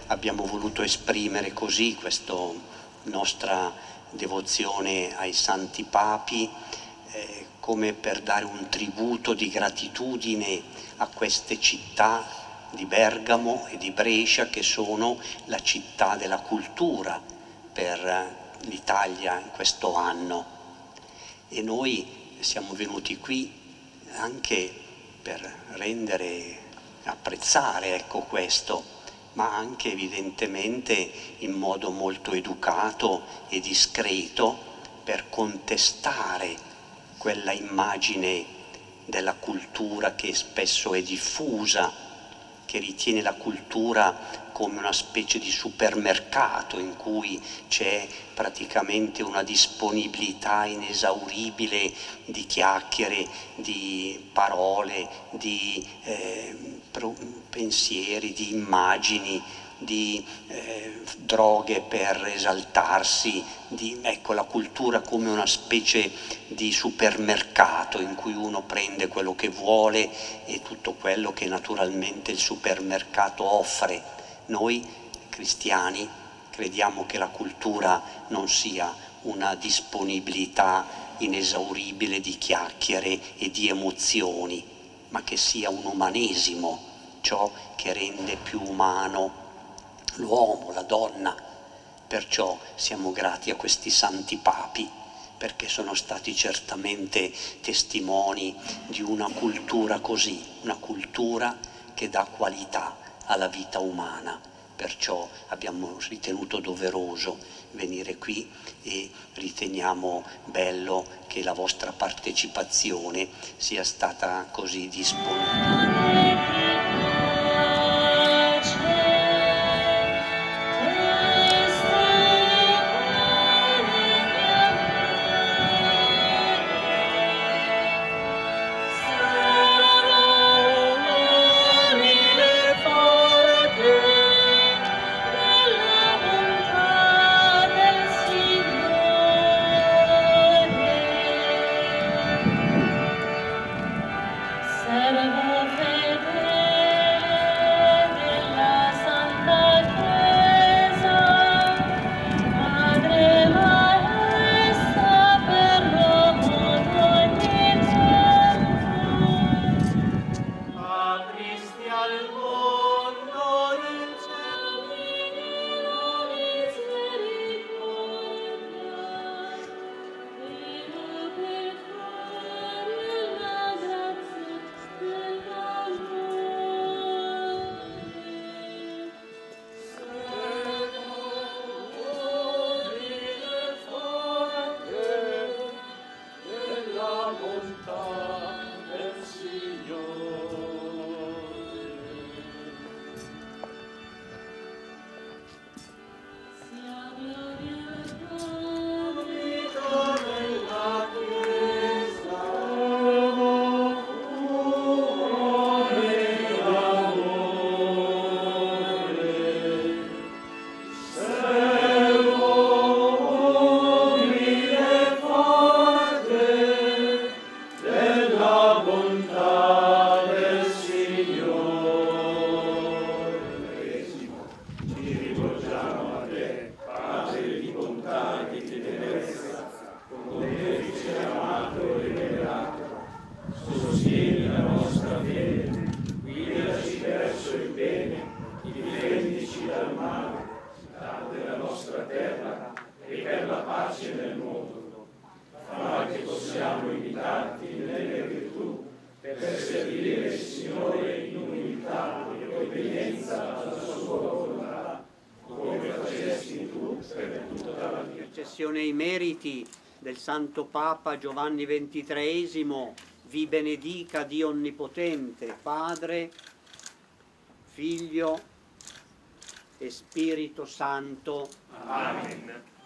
abbiamo voluto esprimere così questa nostra devozione ai Santi Papi, come per dare un tributo di gratitudine a queste città di Bergamo e di Brescia, che sono la città della cultura per l'Italia in questo anno. E noi siamo venuti qui anche per apprezzare, ecco, questo, ma anche evidentemente in modo molto educato e discreto per contestare quella immagine della cultura che spesso è diffusa, che ritiene la cultura come una specie di supermercato in cui c'è praticamente una disponibilità inesauribile di chiacchiere, di parole, di pensieri, di immagini, di droghe per esaltarsi, ecco, la cultura come una specie di supermercato in cui uno prende quello che vuole e tutto quello che naturalmente il supermercato offre. Noi cristiani crediamo che la cultura non sia una disponibilità inesauribile di chiacchiere e di emozioni, ma che sia un umanesimo, ciò che rende più umano l'uomo, la donna. Perciò siamo grati a questi Santi Papi, perché sono stati certamente testimoni di una cultura così, una cultura che dà qualità alla vita umana. Perciò abbiamo ritenuto doveroso venire qui e riteniamo bello che la vostra partecipazione sia stata così disponibile. Intercessione ai meriti del Santo Papa Giovanni XXIII, vi benedica Dio Onnipotente, Padre, Figlio e Spirito Santo. Amen.